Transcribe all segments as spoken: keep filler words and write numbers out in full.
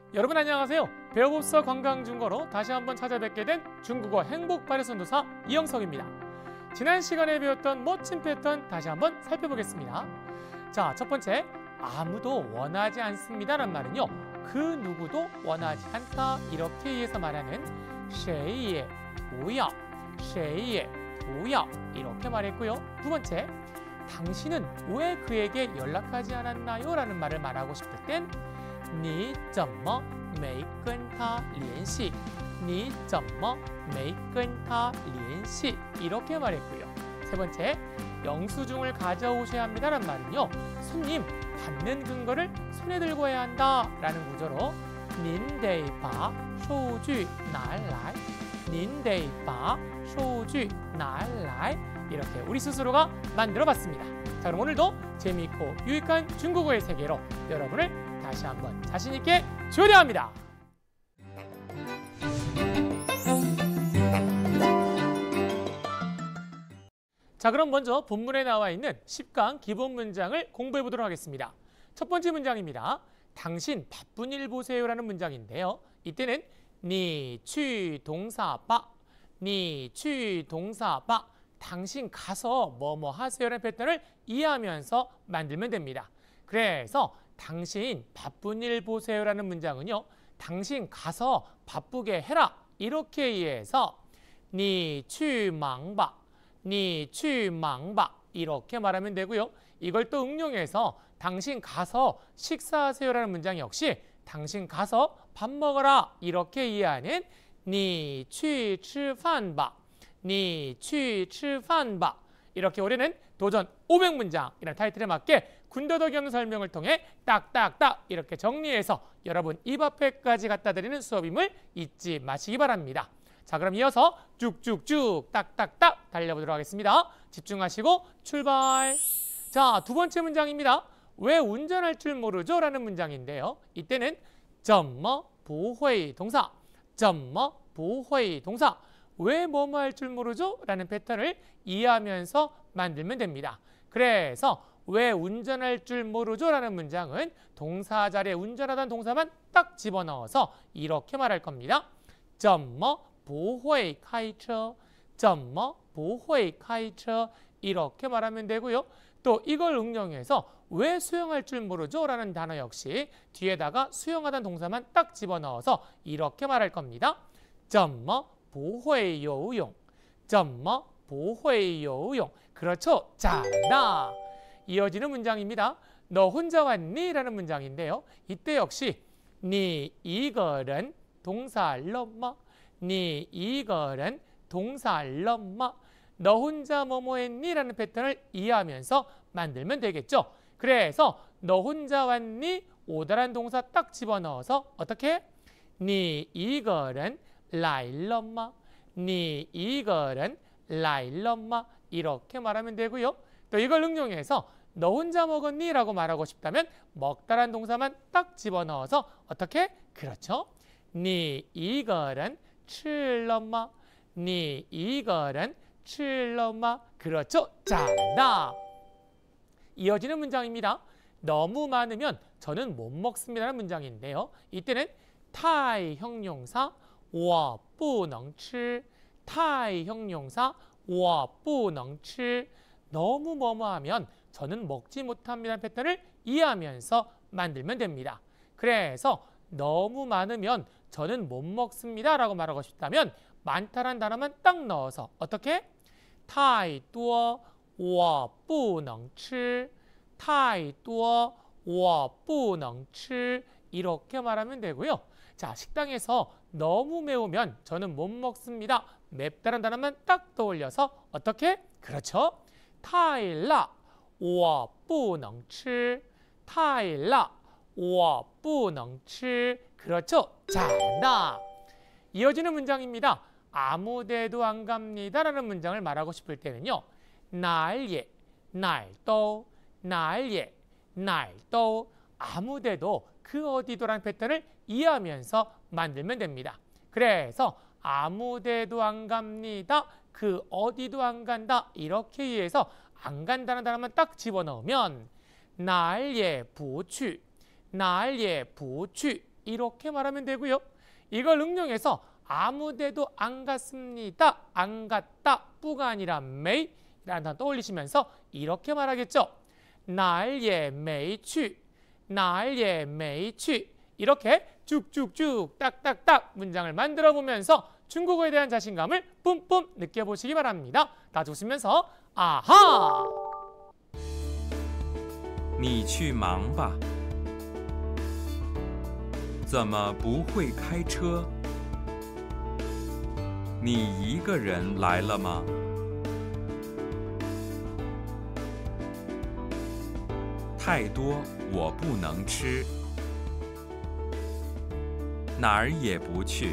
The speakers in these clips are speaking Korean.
여러분 안녕하세요. 배워봅서 관광중국어로 다시 한번 찾아뵙게 된 중국어 행복발전도사 이영석입니다. 지난 시간에 배웠던 멋진 패턴 다시 한번 살펴보겠습니다. 자, 첫 번째, 아무도 원하지 않습니다란 말은요, 그 누구도 원하지 않다 이렇게 이해해서 말하는 谁也不要, 谁也不要 이렇게 말했고요. 두 번째, 당신은 왜 그에게 연락하지 않았나요? 라는 말을 말하고 싶을 땐你怎么没跟他联系? 你怎么没跟他联系? 이렇게 말했고요. 세 번째, 영수증을 가져오셔야 합니다란 말은요, 손님, 받는 근거를 손에 들고 해야 한다 라는 구조로 您得把收据拿来, 您得把收据拿来 이렇게 우리 스스로가 만들어봤습니다. 자, 그럼 오늘도 재미있고 유익한 중국어의 세계로 여러분을 다시 한번 자신있게 초대합니다. 자, 그럼 먼저 본문에 나와 있는 십 강 기본 문장을 공부해 보도록 하겠습니다. 첫 번째 문장입니다. 당신 바쁜 일 보세요라는 문장인데요. 이때는 你去 동사 바, 你去 동사 바, 당신 가서 뭐뭐 하세요라는 패턴을 이해하면서 만들면 됩니다. 그래서 당신 바쁜 일 보세요라는 문장은요, 당신 가서 바쁘게 해라 이렇게 이해해서 你去忙吧, 你去忙吧 이렇게 말하면 되고요. 이걸 또 응용해서 당신 가서 식사하세요라는 문장 역시 당신 가서 밥 먹어라 이렇게 이해하는 你去吃饭吧, 你去吃饭吧 이렇게 올해는 도전 오백 문장이라는 타이틀에 맞게 군더더기 없는 설명을 통해 딱딱딱 이렇게 정리해서 여러분 입 앞에까지 갖다 드리는 수업임을 잊지 마시기 바랍니다. 자, 그럼 이어서 쭉쭉쭉 딱딱딱 달려보도록 하겠습니다. 집중하시고 출발! 자, 두 번째 문장입니다. 왜 운전할 줄 모르죠? 라는 문장인데요. 이때는 怎么不会 동사, 怎么不会 동사, 왜 뭐뭐 할 줄 모르죠? 라는 패턴을 이해하면서 만들면 됩니다. 그래서 왜 운전할 줄 모르죠? 라는 문장은 동사 자리에 운전하다는 동사만 딱 집어넣어서 이렇게 말할 겁니다. 怎么不会开车? 怎么不会开车? 이렇게 말하면 되고요. 또 이걸 응용해서 왜 수영할 줄 모르죠? 라는 단어 역시 뒤에다가 수영하다는 동사만 딱 집어넣어서 이렇게 말할 겁니다. 怎么不会游泳? 怎么不会游泳? 그렇죠. 잘한다. 이어지는 문장입니다. 너 혼자 왔니? 라는 문장인데요. 이때 역시 你一个人 동사 了吗? 你一个人 동사 了吗? 너 혼자 뭐뭐 했니? 라는 패턴을 이해하면서 만들면 되겠죠. 그래서 너 혼자 왔니? 오다란 동사 딱 집어넣어서 어떻게? 你一个人来了吗? 你一个人来了吗? 이렇게 말하면 되고요. 또 이걸 응용해서 너 혼자 먹었니? 라고 말하고 싶다면 먹다란 동사만 딱 집어넣어서 어떻게? 그렇죠. 你一个人吃了吗? 你一个人吃了吗? 그렇죠. 잘한다. 이어지는 문장입니다. 너무 많으면 저는 못 먹습니다라는 문장인데요. 이때는 太 형용사 我不能吃, 太 형용사 我不能吃, 너무 뭐뭐하면 저는 먹지 못합니다라는 패턴을 이해하면서 만들면 됩니다. 그래서 너무 많으면 저는 못 먹습니다 라고 말하고 싶다면 많다란 단어만 딱 넣어서 어떻게? 太多我不能吃, 太多我不能吃 이렇게 말하면 되고요. 자, 식당에서 너무 매우면 저는 못 먹습니다. 맵다는 단어만 딱 떠올려서 어떻게? 그렇죠. 太辣我不能吃, 太辣我不能吃. 그렇죠. 잘한다. 이어지는 문장입니다. 아무데도 안 갑니다 라는 문장을 말하고 싶을 때는요, 哪儿也哪儿都, 哪儿也哪儿都, 아무데도 그 어디도라는 패턴을 이해하면서 만들면 됩니다. 그래서 아무데도 안 갑니다, 그 어디도 안 간다 이렇게 이해해서 안 간다는 단어만 딱 집어넣으면 哪儿也不去, 哪儿也不去 이렇게 말하면 되고요. 이걸 응용해서 아무데도 안 갔습니다. 안 갔다. 뿌가 아니라 메이 라는 단어 떠올리시면서 이렇게 말하겠죠. 哪儿也没去哪儿也没去이렇게 쭉쭉쭉 딱딱딱 문장을 만들어 보면서 중국어에 대한 자신감을 뿜뿜 느껴보시기 바랍니다. 다 웃으면서 아하! 你去忙吧。怎么不会开车？你一个人来了吗？太多我不能吃，哪儿也不去。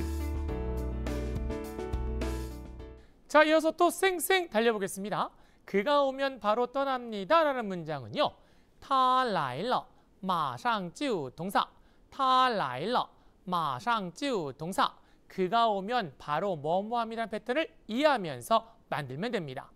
자, 이어서 또 쌩쌩 달려보겠습니다. 그가 오면 바로 떠납니다 라는 문장은요. 他来了马上就 동사 他来了马上就 동사 그가 오면 바로 뭐뭐함이라는 패턴을 이해하면서 만들면 됩니다.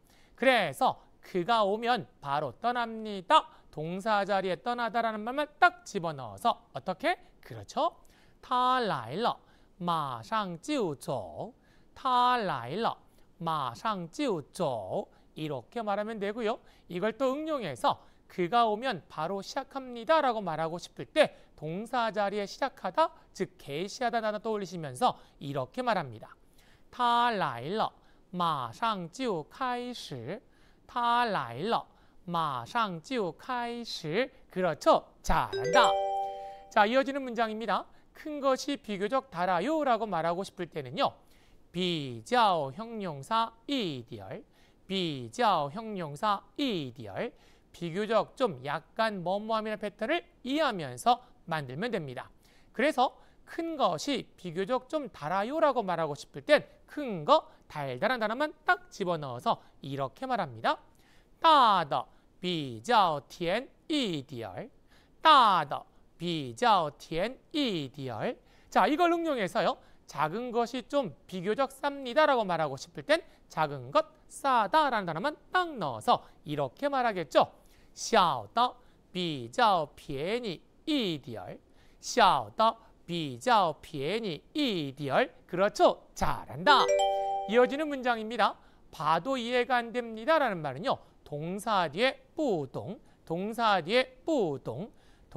그래서 그가 오면 바로 떠납니다. 동사 자리에 떠나다라는 말만 딱 집어넣어서 어떻게? 그렇죠. 他来了马上就走他来了马上就走 이렇게 말하면 되고요. 이걸 또 응용해서 그가 오면 바로 시작합니다 라고 말하고 싶을 때 동사 자리에 시작하다, 즉 개시하다 단어 떠올리시면서 이렇게 말합니다. 他来了马上就开始他来了马上就开始 그렇죠. 잘한다. 자, 이어지는 문장입니다. 큰 것이 비교적 달아요 라고 말하고 싶을 때는요. 比较 형용사 一点比较 형용사 一点 비교적 좀 약간 뭐뭐함이라는 패턴을 이해하면서 만들면 됩니다. 그래서 큰 것이 비교적 좀 달아요 라고 말하고 싶을 땐 큰 거, 달달한 단어만 딱 집어넣어서 이렇게 말합니다. 大的比较甜一点大的比较甜一点 자, 이걸 응용해서요. 작은 것이 좀 비교적 쌉니다 라고 말하고 싶을 땐 작은 것, 싸다 라는 단어만 딱 넣어서 이렇게 말하겠죠. 小的比较便宜一点小的比较便宜一点 그렇죠. 잘한다. 이어지는 문장입니다. 봐도 이해가 안 됩니다 라는 말은요. 동사 뒤에 부동, 동사 뒤에 부동,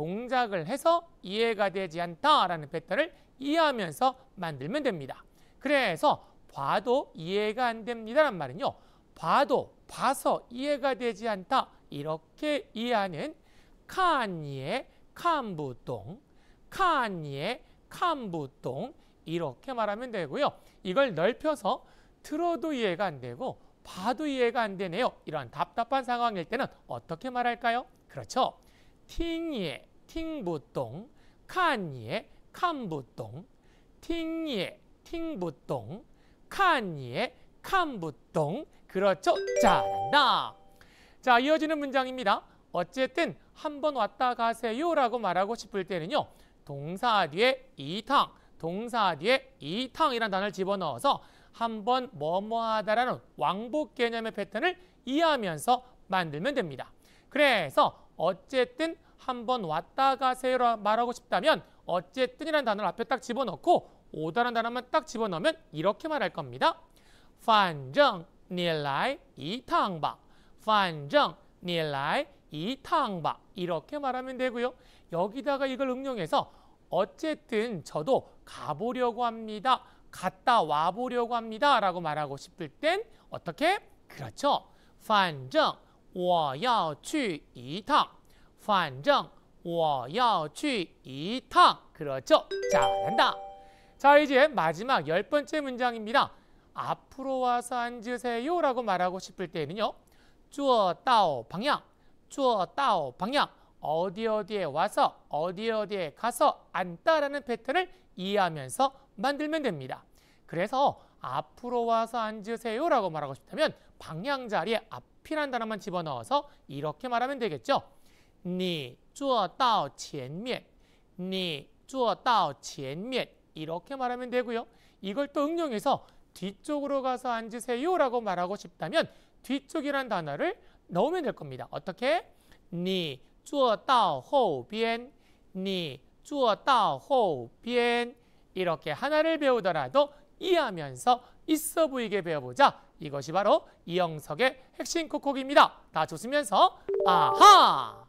동작을 해서 이해가 되지 않다 라는 패턴을 이해하면서 만들면 됩니다. 그래서 봐도 이해가 안 됩니다 라는 말은요. 봐도, 봐서 이해가 되지 않다 이렇게 이해하는 看也看不懂 看也看不懂 이렇게 말하면 되고요. 이걸 넓혀서 들어도 이해가 안 되고 봐도 이해가 안 되네요. 이런 답답한 상황일 때는 어떻게 말할까요? 그렇죠. 听也听不懂看也看不懂听也听不懂看也看不懂 그렇죠. 잘한다. 자, 이어지는 문장입니다. 어쨌든 한번 왔다 가세요 라고 말하고 싶을 때는요. 동사 뒤에 이탕, 동사 뒤에 이탕이라는 단어를 집어넣어서 한번 뭐뭐 하다라는 왕복 개념의 패턴을 이해하면서 만들면 됩니다. 그래서 어쨌든 한번 왔다 가세요라 말하고 싶다면 어쨌든이라는 단어를 앞에 딱 집어넣고 오다라는 단어만 딱 집어넣으면 이렇게 말할 겁니다. 反正你来一趟吧反正你来一趟吧 이렇게 말하면 되고요. 여기다가 이걸 응용해서 어쨌든 저도 가보려고 합니다. 갔다 와보려고 합니다 라고 말하고 싶을 땐 어떻게? 그렇죠. 反正我要去一趟反正我要去一趟 그렇죠. 잘한다. 자, 이제 마지막 열 번째 문장입니다. 앞으로 와서 앉으세요 라고 말하고 싶을 때는요. 坐到 방향, 坐到 방향 어디 어디에 와서 어디 어디에 가서 앉다라는 패턴을 이해하면서 만들면 됩니다. 그래서 앞으로 와서 앉으세요 라고 말하고 싶다면 방향 자리에 앞이라는 단어만 집어넣어서 이렇게 말하면 되겠죠. 你坐到前面你坐到前面 이렇게 말하면 되고요. 이걸 또 응용해서 뒤쪽으로 가서 앉으세요 라고 말하고 싶다면 뒤쪽이라는 단어를 넣으면 될 겁니다. 어떻게? 你坐到后边你做到后边이렇게 하나를 배우더라도 이해하면서 있어 보이게 배워보자. 이것이 바로 이영석의 핵심 콕콕입니다. 다 좋으면서 아하!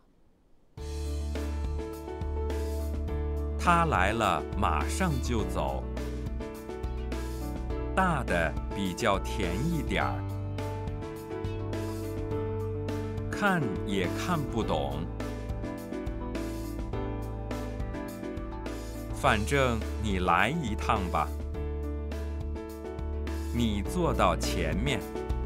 他来了，马上就走。大的比较甜一点儿，看也看不懂。反正你来一趟吧，你坐到前面。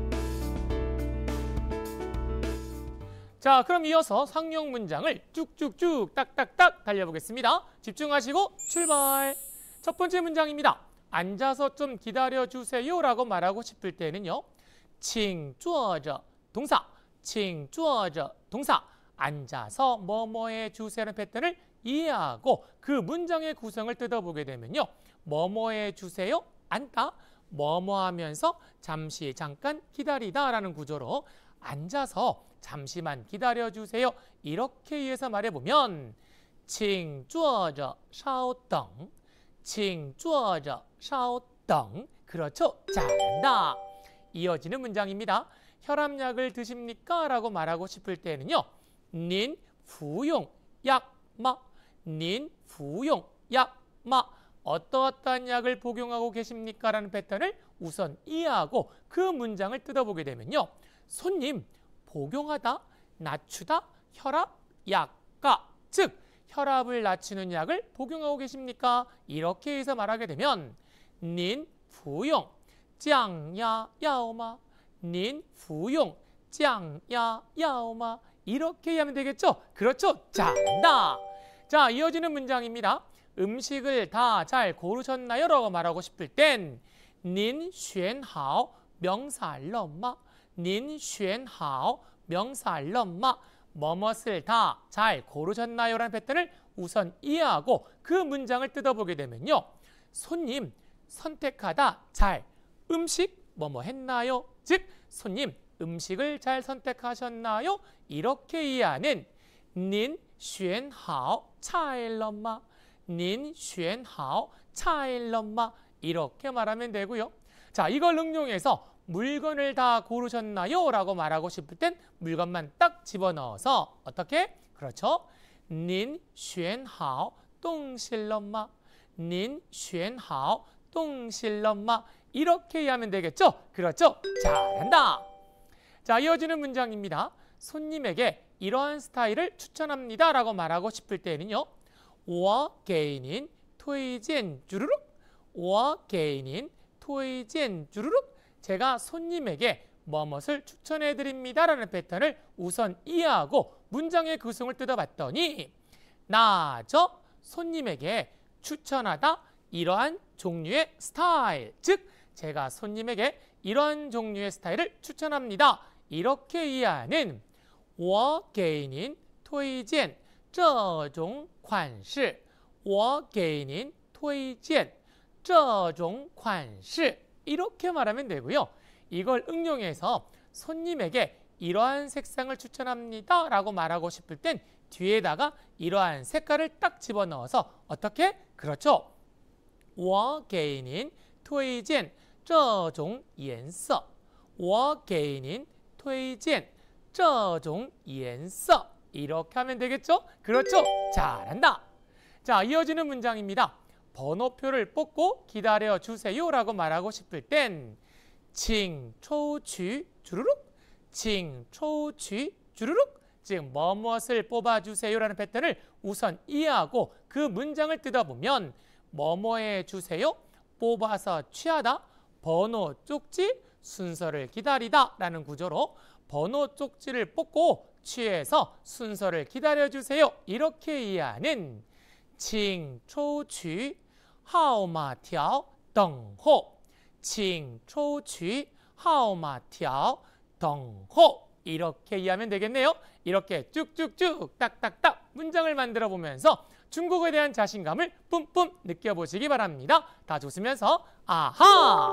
자, 그럼 이어서 상용 문장을 쭉쭉쭉 딱딱딱 달려보겠습니다. 집중하시고 출발! 첫 번째 문장입니다. 앉아서 좀 기다려주세요 라고 말하고 싶을 때는요. 请坐着 동사, 请坐着 동사, 앉아서 뭐뭐 해주세요라는 패턴을 이해하고 그 문장의 구성을 뜯어보게 되면요. 뭐뭐 해주세요, 앉다, 뭐뭐 하면서 잠시 잠깐 기다리다 라는 구조로 앉아서 잠시만 기다려주세요. 이렇게 이해해서 말해보면 请坐着稍等 请坐着稍等 그렇죠? 잘한다. 이어지는 문장입니다. 혈압약을 드십니까? 라고 말하고 싶을 때는요. 您服用약吗? 您服用약吗? 어떠어떠한 약을 복용하고 계십니까? 라는 패턴을 우선 이해하고 그 문장을 뜯어보게 되면요. 손님, 복용하다, 낮추다, 혈압, 약가, 즉 혈압을 낮추는 약을 복용하고 계십니까? 이렇게 해서 말하게 되면 您服用降压药吗? 您服用降压药吗? 이렇게 하면 되겠죠? 그렇죠? 잘한다. 자, 이어지는 문장입니다. 음식을 다 잘 고르셨나요? 라고 말하고 싶을 땐 您选好명사了吗? 您选好명사了吗? 뭐뭇을 다 잘 고르셨나요? 라는 패턴을 우선 이해하고 그 문장을 뜯어보게 되면요. 손님, 선택하다, 잘, 음식, 뭐뭐 했나요? 즉, 손님, 음식을 잘 선택하셨나요? 이렇게 이해하는 您选好菜了吗? 您选好菜了吗? 이렇게 말하면 되고요. 자, 이걸 응용해서 물건을 다 고르셨나요? 라고 말하고 싶을 땐 물건만 딱 집어넣어서 어떻게? 그렇죠. 您选好东西了吗? 您选好东西了吗? 이렇게 하면 되겠죠? 그렇죠. 잘한다. 자, 이어지는 문장입니다. 손님에게 이러한 스타일을 추천합니다. 라고 말하고 싶을 때는요. 我给您推荐 주르륵 我给您推荐 주르륵 제가 손님에게 뭐뭇을 추천해 드립니다. 라는 패턴을 우선 이해하고 문장의 구성을 뜯어봤더니 나 저 손님에게 추천하다 이러한 종류의 스타일, 즉 제가 손님에게 이러한 종류의 스타일을 추천합니다. 이렇게 이해하는 我给您推荐这种款式我给您推荐这种款式 이렇게 말하면 되고요. 이걸 응용해서 손님에게 이러한 색상을 추천합니다. 라고 말하고 싶을 땐 뒤에다가 이러한 색깔을 딱 집어넣어서 어떻게? 그렇죠. 我给您推荐这种颜色我给您推荐这种颜色 이렇게 하면 되겠죠? 그렇죠. 잘한다. 자, 이어지는 문장입니다. 번호표를 뽑고 기다려 주세요 라고 말하고 싶을 땐 请抽取 주르륵 请抽取 주르륵 즉 뭐뭇을 뽑아주세요 라는 패턴을 우선 이해하고 그 문장을 뜯어보면 뭐뭐해 주세요, 뽑아서 취하다, 번호 쪽지, 순서를 기다리다 라는 구조로 번호 쪽지를 뽑고 취해서 순서를 기다려주세요 이렇게 이해하는 请抽取号码条等候请抽取号码条等候 이렇게 이해하면 되겠네요. 이렇게 쭉쭉쭉 딱딱딱 문장을 만들어 보면서 중국어에 대한 자신감을 뿜뿜 느껴보시기 바랍니다. 다 좋으면서 아하!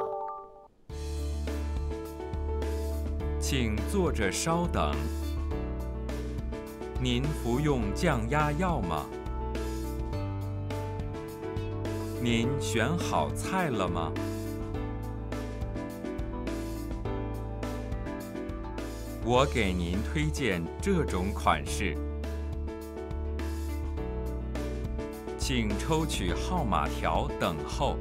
请坐着稍等。您服用降压药吗？ 您选好菜了吗？我给您推荐这种款式，请抽取号码条等候。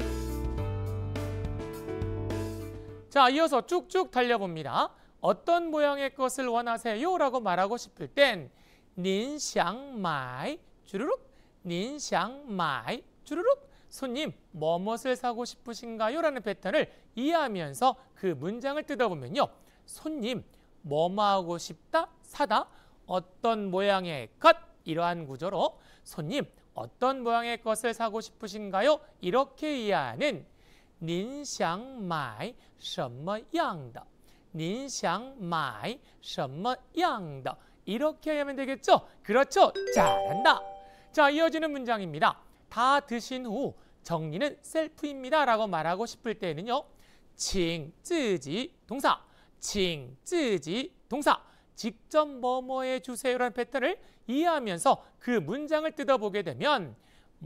자, 이어서 쭉쭉 달려봅니다. 어떤 모양의 것을 원하세요? 라고 말하고 싶을 땐 닌想买 주르륵 닌想买 주르륵 손님, 뭐뭇을 사고 싶으신가요? 라는 패턴을 이해하면서 그 문장을 뜯어보면요. 손님, 뭐뭐 하고 싶다, 사다, 어떤 모양의 것 이러한 구조로 손님, 어떤 모양의 것을 사고 싶으신가요? 이렇게 이해하는 您想买什么样的您想买什么样的 이렇게 하면 되겠죠? 그렇죠? 잘한다. 자, 이어지는 문장입니다. 다 드신 후 정리는 셀프입니다 라고 말하고 싶을 때는요. 请自己 동사, 请自己 동사, 직접 뭐뭐 해주세요라는 패턴을 이해하면서 그 문장을 뜯어보게 되면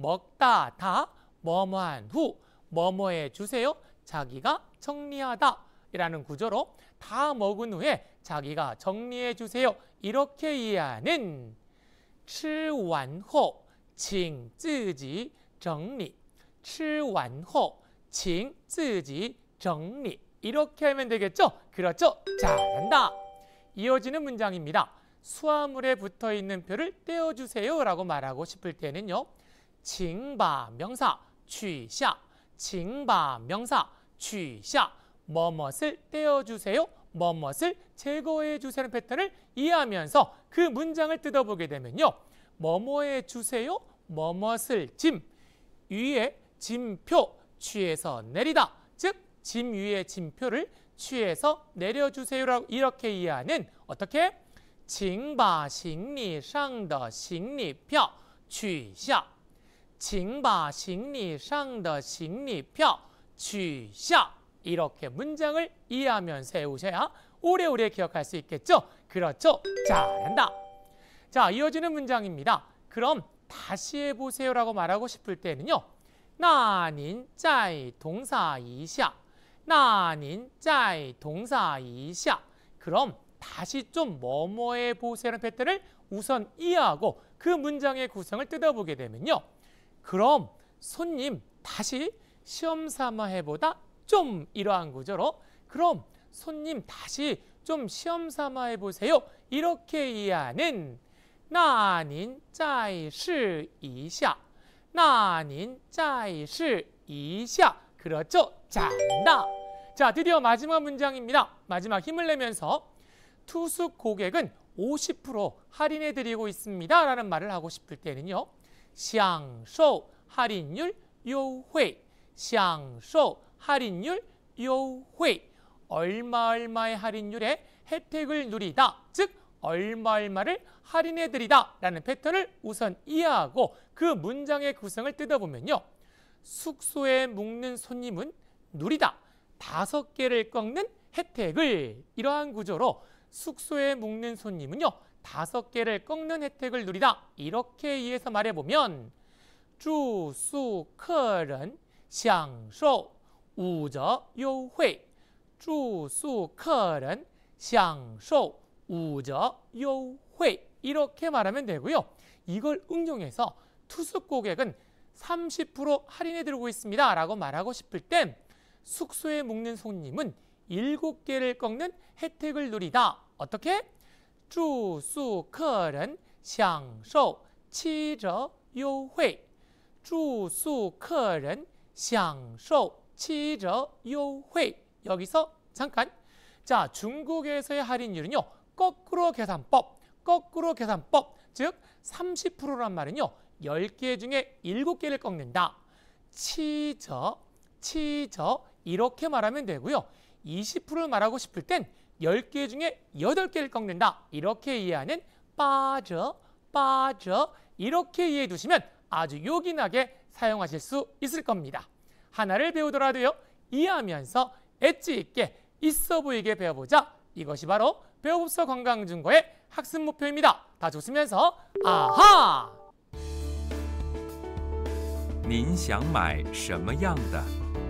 먹다 다 뭐뭐한 후 뭐뭐 해주세요. 자기가 정리하다 이라는 구조로 다 먹은 후에 자기가 정리해 주세요. 이렇게 이해하는 吃完后请自己整理吃完后请自己整理 이렇게 하면 되겠죠? 그렇죠? 잘한다. 이어지는 문장입니다. 수화물에 붙어있는 표를 떼어주세요 라고 말하고 싶을 때는요. 请把 명사 取下请把 명사 取下 뭐뭇을 떼어주세요. 뭐뭇을 제거해 주세요 패턴을 이해하면서 그 문장을 뜯어보게 되면요. 뭐뭐해 주세요. 뭐뭇을 짐 위에 짐표 취해서 내리다. 즉 짐 위에 짐표를 취해서 내려주세요라고 이렇게 이해하는 어떻게? 请把行李上的行李票取下请把行李上的行李票取下 이렇게 문장을 이해하면서 세우셔야 오래오래 기억할 수 있겠죠? 그렇죠? 잘한다. 자, 이어지는 문장입니다. 그럼 다시 해보세요 라고 말하고 싶을 때는요. 那您再动사一下那您再动사一下 그럼 다시 좀 뭐뭐 해보세요라는 패턴을 우선 이해하고 그 문장의 구성을 뜯어보게 되면요. 그럼 손님 다시 시험 삼아 해보다 좀 이러한 구조로 그럼 손님 다시 좀 시험 삼아 해보세요. 이렇게 이해하는 那您再试一下那您再试一下 그렇죠? 잘한다. 자, 드디어 마지막 문장입니다. 마지막 힘을 내면서 투숙 고객은 오십 퍼센트 할인해 드리고 있습니다 라는 말을 하고 싶을 때는요. 享受 할인율 优惠享受 할인율 优惠 얼마 얼마의 할인율에 혜택을 누리다. 즉 얼마 얼마를 할인해 드리다 라는 패턴을 우선 이해하고 그 문장의 구성을 뜯어보면요. 숙소에 묵는 손님은 누리다. 다섯 개를 꺾는 혜택을 이러한 구조로 숙소에 묵는 손님은요. 다섯 개를 꺾는 혜택을 누리다. 이렇게 이해해서 말해보면 住宿客人享受五折优惠住宿客人享受五折优惠 이렇게 말하면 되고요. 이걸 응용해서 투숙 고객은 삼십 퍼센트 할인해 드리고 있습니다 라고 말하고 싶을 땐 숙소에 묵는 손님은 일곱 개를 꺾는 혜택을 누리다. 어떻게? 住宿客人享受七折优惠住宿客人享受七折优惠 여기서 잠깐. 자, 중국에서의 할인율은요. 거꾸로 계산법, 거꾸로 계산법. 즉 삼십 퍼센트란 말은요. 열 개 중에 일곱 개를 꺾는다. 치저, 치저 이렇게 말하면 되고요. 이십 퍼센트를 말하고 싶을 땐 열 개 중에 여덟 개를 꺾는다. 이렇게 이해하는 빠져, 빠져 이렇게 이해해 두시면 아주 요긴하게 사용하실 수 있을 겁니다. 하나를 배우더라도요. 이해하면서 엣지 있게 있어 보이게 배워보자. 이것이 바로 배워봅서 건강증거의 학습 목표입니다. 다 좋으면서 아하! 您想买什么样的？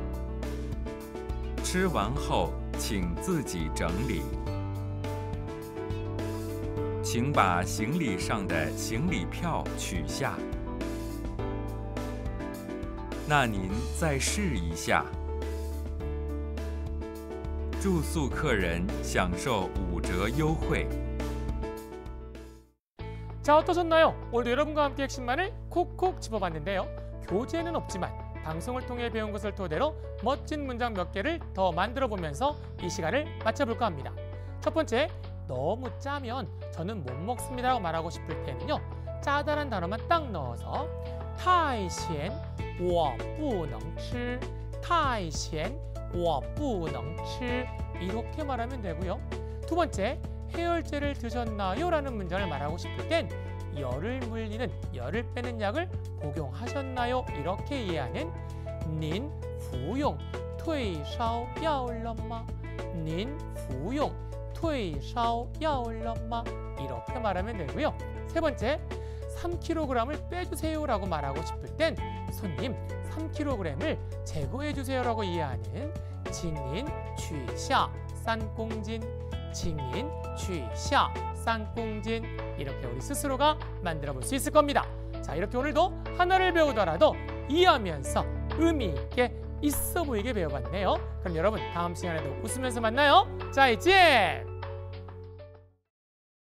吃完后请自己整理。请把行李上的行李票取下。那您再试一下。住宿客人享受五折优惠。 자, 어떠셨나요? 오늘도 여러분과 함께 핵심만을 콕콕 짚어봤는데요. 교재는 없지만 방송을 통해 배운 것을 토대로 멋진 문장 몇 개를 더 만들어 보면서 이 시간을 마쳐볼까 합니다. 첫 번째, 너무 짜면 저는 못 먹습니다라고 말하고 싶을 때는요. 짜다란 단어만 딱 넣어서 太咸我不能吃 太咸我不能吃 이렇게 말하면 되고요. 두 번째, 해열제를 드셨나요? 라는 문장을 말하고 싶을 땐 열을 물리는, 열을 빼는 약을 복용하셨나요? 이렇게 이해하는 您服用退烧药了吗? 您服用退烧药了吗? 이렇게 말하면 되고요. 세 번째, 삼 킬로그램을 빼주세요라고 말하고 싶을 땐 손님 삼 킬로그램을 제거해주세요라고 이해하는 请您取下三公斤 请您取下三公斤 이렇게 우리 스스로가 만들어 볼 수 있을 겁니다. 자, 이렇게 오늘도 하나를 배우더라도 이해하면서 의미 있게 있어 보이게 배워봤네요. 그럼 여러분 다음 시간에도 웃으면서 만나요. 再见!